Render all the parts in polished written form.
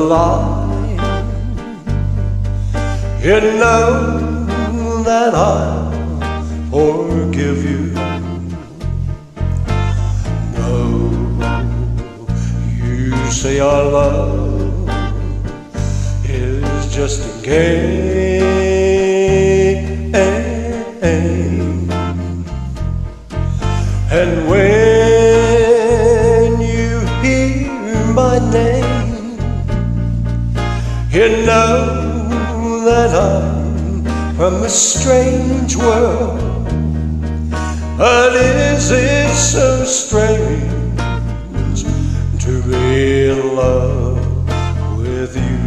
lie. You know that I'll forgive you. No, you say our love is just a game, and when you hear my name, you know that I'm from a strange world. But is it so strange to be in love with you?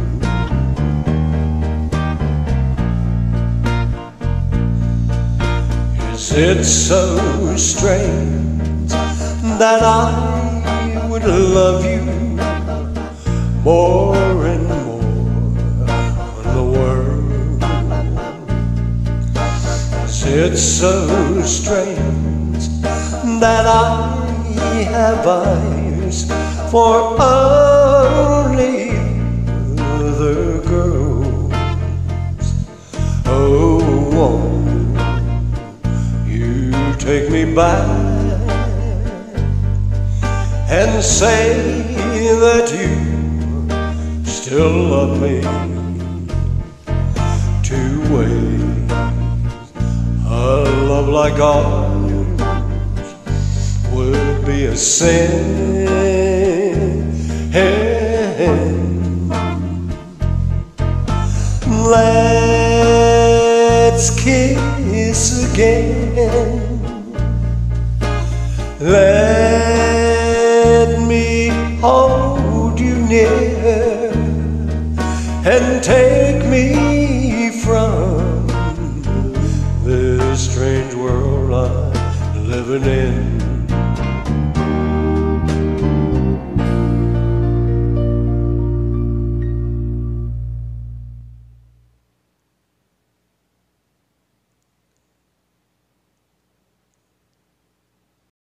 Is it so strange that I would love you more and more in the world? Is it so strange that I have eyes for only other girls? Oh, won't you take me back and say that you still love me? Two ways a love like ours would be a sin. Let's kiss again. Let me hold you near and take me from this strange world I'm living in.